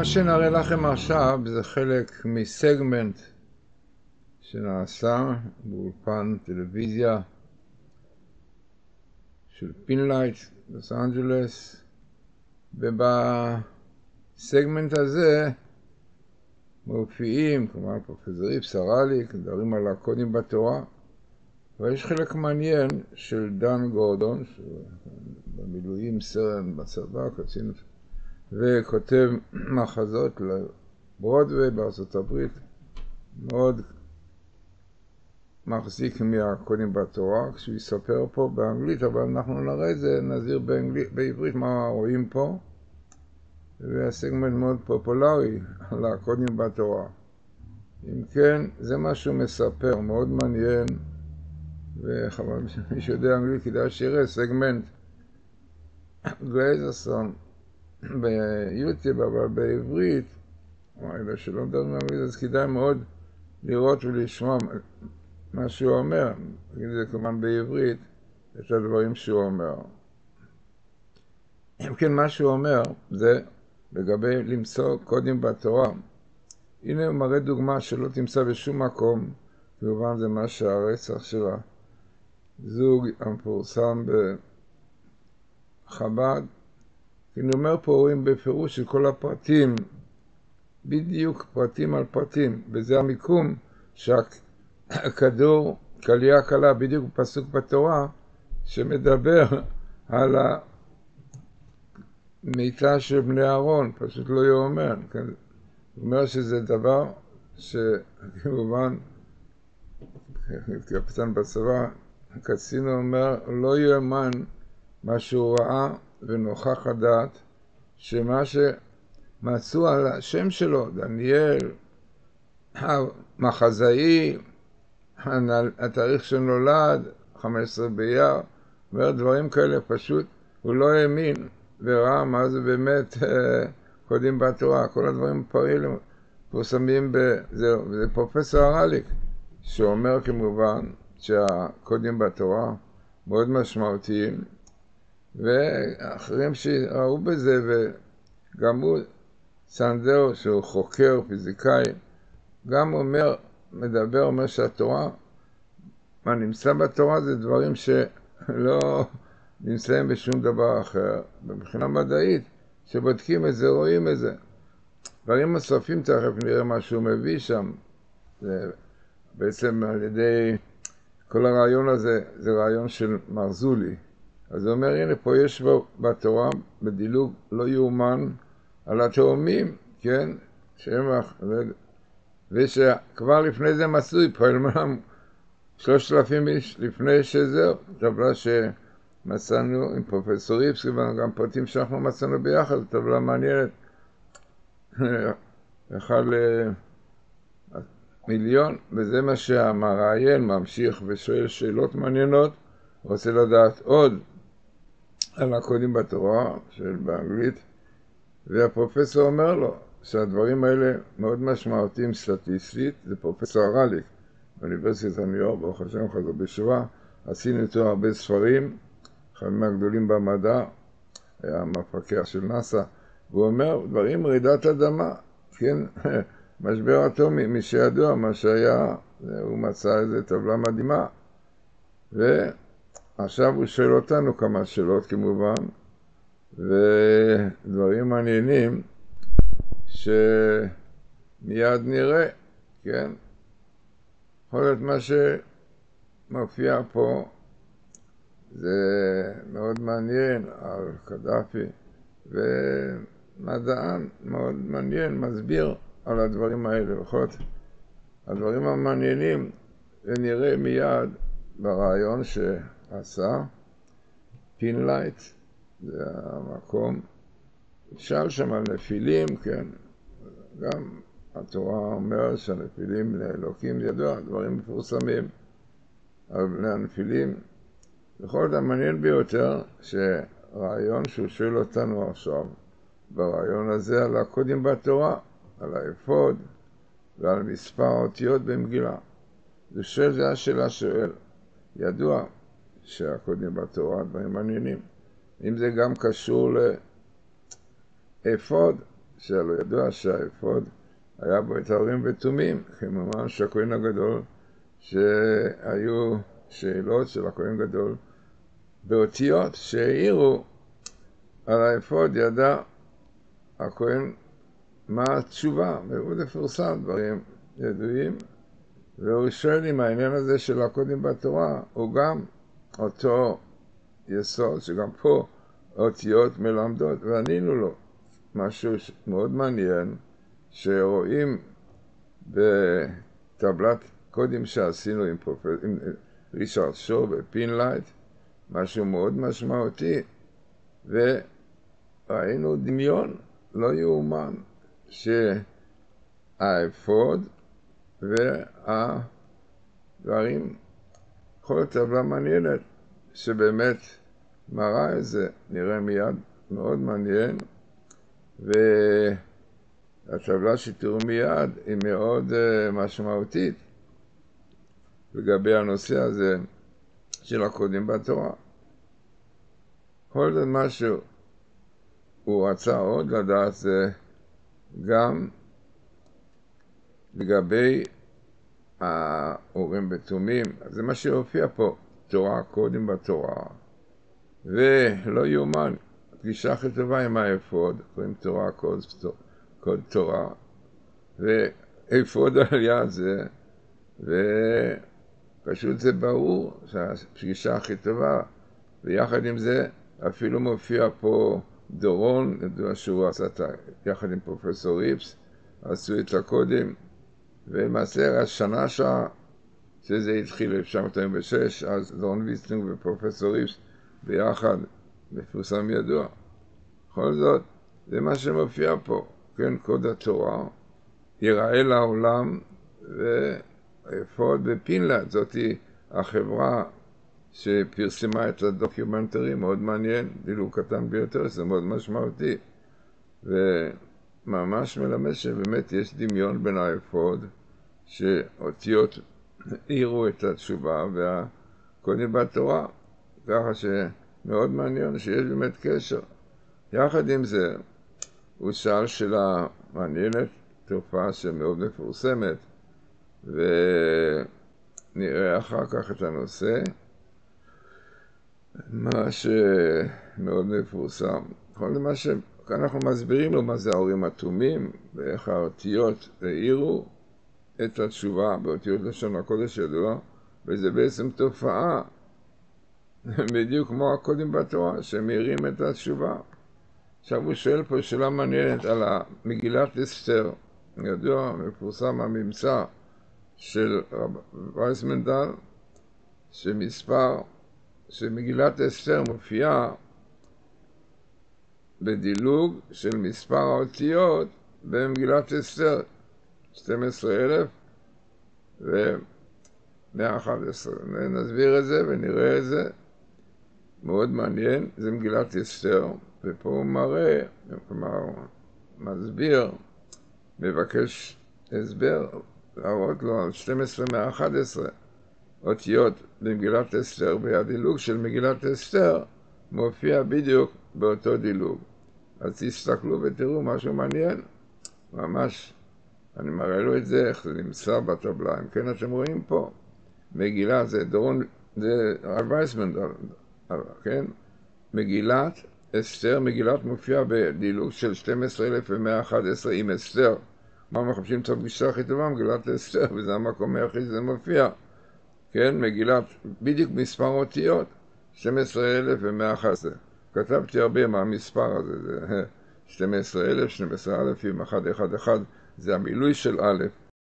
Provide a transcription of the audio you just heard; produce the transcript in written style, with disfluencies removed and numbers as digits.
שנראה לכם עכשיו זה חלק מסגמנט שנעשה באולפן טלוויזיה של פינלייט, לוס אנג'לס, ובסגמנט הזה מופיעים, כלומר פרופסור איפס ארליק, מדברים על הקודים בתורה, ויש חלק מעניין של דן גורדון, שבמילואים סרן בצבא, קצין, וכותב מחזות לברודווי בארצות הברית, מאוד מחזיק מהקודים בתורה, כשהוא יספר פה באנגלית, אבל אנחנו נראה את זה, נזהיר בעברית מה רואים פה, והסגמנט מאוד פופולרי על הקודים בתורה. אם כן, זה מה שהוא מספר, מאוד מעניין, וחבל מי שיודע אנגלית כדאי שיראה סגמנט גלייזרסון ביוטיוב, אבל בעברית, אלה שלא מדברים אנגלית, אז כדאי מאוד לראות ולשמוע מה שהוא אומר, נגיד זה כמובן בעברית, את הדברים שהוא אומר. אם כן, מה שהוא אומר זה לגבי למצוא קודים בתורה. הנה הוא מראה דוגמה שלא תמצא בשום מקום, כמובן זה מה שהרצח של הזוג המפורסם בחב"ד. אני אומר פה, רואים בפירוש של כל הפרטים, בדיוק פרטים על פרטים, וזה המיקום שהכדור, קלייה קלה, בדיוק פסוק בתורה, שמדבר על המיטה של בני אהרון, פשוט לא יאומן. הוא אומר שזה דבר שכמובן, קפטן בצבא, קצין אומר, לא יאומן מה שהוא ראה ונוכח הדעת, שמה שמצאו על השם שלו, דניאל, המחזאי, התאריך שנולד, 15 באייר, אומר דברים כאלה פשוט, הוא לא האמין וראה מה זה באמת קודים בתורה, כל הדברים פעילים, פורסמים בזה, וזה פרופסור ארליק, שאומר כמובן שהקודים בתורה מאוד משמעותיים, ואחרים שראו בזה, וגם הוא, סנדאו, שהוא חוקר, פיזיקאי, גם אומר שהתורה, מה נמצא בתורה זה דברים שלא נמצאים בשום דבר אחר. מבחינה מדעית, שבודקים את זה, רואים את זה. דברים נוספים, תכף נראה מה שהוא מביא שם. זה בעצם על ידי, כל הרעיון הזה, זה רעיון של מרזולי. אז הוא אומר, הנה פה יש בתורה, בדילוג לא יאומן, על התאומים, כן? ושכבר לפני זה מצוי, פועל מלם 3,000 איש לפני שזהו, טבלה שמצאנו עם פרופסור איפס, וגם פרטים שאנחנו מצאנו ביחד, טבלה מעניינת, 1 למיליון, וזה מה שהמראיין ממשיך ושואל שאלות מעניינות, רוצה לדעת עוד על הקודים בתורה של באנגלית, והפרופסור אומר לו שהדברים האלה מאוד משמעותיים סטטיסטית, זה פרופסור ארליק באוניברסיטת ניו יורק, ברוך השם חזר בשבוע, עשינו איתו הרבה ספרים, אחד מהגדולים במדע, היה מפקח של נאסא, והוא אומר דברים רעידת אדמה, כן, משבר אטומי, מי שידוע מה שהיה, הוא מצא איזו טבלה מדהימה, ועכשיו הוא שואל אותנו כמה שאלות כמובן, ודברים מעניינים שמיד נראה, כן? יכול להיות מה שמופיע פה זה מאוד מעניין על קדאפי, ומדען מאוד מעניין מסביר על הדברים האלה. יכול להיות הדברים המעניינים ונראה מיד ברעיון שעשה פינלייט, זה המקום, שאל שם על נפילים, כן, גם התורה אומרת שהנפילים בני אלוקים, ידוע, דברים מפורסמים על בני הנפילים. בכל זאת המעניין ביותר שרעיון שהוא שואל אותנו עכשיו, ברעיון הזה על הקודים בתורה, על האפוד ועל מספר האותיות במגילה. זה השאלה שואל, ידוע שהקודים בתורה דברים מעניינים. אם זה גם קשור לאפוד, שלא ידוע שהאפוד היה בו את האורים ותומים, כמובן שהכהן הגדול, שהיו שאלות של הכהן גדול באותיות שהעירו על האפוד, ידע הכהן מה התשובה, והוא מפורסם, דברים ידועים, והוא שואל אם העניין הזה של הקודים בתורה הוא גם אותו יסוד, שגם פה אותיות מלמדות, וענינו לו משהו מאוד מעניין, שרואים בטבלת קודים שעשינו עם ריצ'רד שור בפינלייט, משהו מאוד משמעותי, וראינו דמיון לא יאומן, שהאפוד והדברים, כל טבלה מעניינת שבאמת מראה את זה, נראה מיד, מאוד מעניין, והטבלה שתראו מיד היא מאוד משמעותית לגבי הנושא הזה של הקודים בתורה. כל זה משהו הוא רצה עוד לדעת זה גם לגבי האורים ותומים, זה מה שהופיע פה, תורה, קודים בתורה, ולא יאומן, הפגישה הכי טובה עם האפוד, קוראים תורה, קוד תורה, ואפוד על יד זה, ופשוט זה ברור שהפגישה הכי טובה, ויחד עם זה אפילו מופיע פה דורון, ידוע שהוא עשה יחד עם פרופסור ריפס, עשו את הקודים, ולמעשה השנה שזה התחיל 1946, אז דורון ויסלינג ופרופסור ריפס ביחד, מפורסם ידוע. בכל זאת, זה מה שמופיע פה, כן, קוד התורה, ייראה לעולם, ואפוד בפינלנד, זאת החברה שפרסמה את הדוקיומנטרי, מאוד מעניין, דילוג קטן ביותר, זה מאוד משמעותי, וממש מלמד שבאמת יש דמיון בין האפוד, שאותיות העירו את התשובה והקודים בתורה, ככה שמאוד מעניין שיש באמת קשר. יחד עם זה, הוא שאל שאלה מעניינת, תופעה שמאוד מפורסמת, ונראה אחר כך את הנושא, מה שמאוד מפורסם. כל מה שאנחנו מסבירים לו מה זה האורים התומים, ואיך האותיות העירו את התשובה באותיות לשון הקודש ידוע, וזה בעצם תופעה בדיוק כמו הקודים בתורה, שמאירים את התשובה. עכשיו הוא שואל פה שאלה מעניינת על מגילת אסתר, ידוע, מפורסם הממצא של רב וייסמנדל, שמגילת אסתר מופיעה בדילוג של מספר האותיות במגילת אסתר, 12,111. נסביר את זה ונראה את זה, מאוד מעניין, זה מגילת אסתר, ופה הוא מראה, כלומר, מסביר, מבקש הסבר, להראות לו על 12,111 אותיות במגילת אסתר, והדילוג של מגילת אסתר מופיע בדיוק באותו דילוג. אז תסתכלו ותראו משהו מעניין, ממש, אני מראה לו את זה, איך זה נמצא בטבלה. אם כן, אתם רואים פה, מגילה זה דורון, זה רב וייסמנדל, כן? מגילת אסתר, מגילת מופיע בדילוג של 12,111 עם אסתר. מה מחפשים את הפגישה הכי טובה? מגילת אסתר, וזה המקום היחיד שזה מופיע. כן, מגילת, בדיוק מספר אותיות, 12,111. כתבתי הרבה מה המספר הזה, זה 12,000, 12,000, 111, זה המילוי של א',